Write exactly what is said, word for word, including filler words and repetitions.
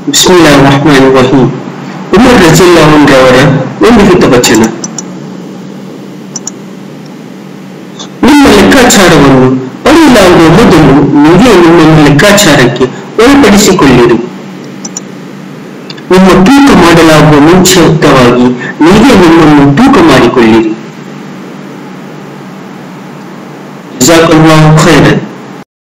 ಬಿಸ್ಮಿಲ್ಲಾಹಿರ್ ರಹ್ಮಾನಿರ್ ರಹೀಮ್. ಉಮರ್ ರಜಿಯಲ್ಲಾಹು ಅನ್ಹು ಅವರ ಒಂದು ಹಿತವಚನ. ನಿಮ್ಮ ಲೆಕ್ಕಾಚಾರವನ್ನು ಪಡೆಯಲಾಗುವ ಮೊದಲು ನೀವೇ ನಿಮ್ಮನ್ನು ಲೆಕ್ಕಾಚಾರಕ್ಕೆ ಒಳಪಡಿಸಿಕೊಳ್ಳಿರಿ. ನಿಮ್ಮ ತೂಕ ಮಾಡಲಾಗುವ ಮುಂಚಿತವಾಗಿ ನೀವೇ ನಿಮ್ಮನ್ನು ತೂಕ ಮಾಡಿಕೊಳ್ಳಿರಿ. ಜಜಾಕಲ್ಲಾಹು ಖೈರನ್.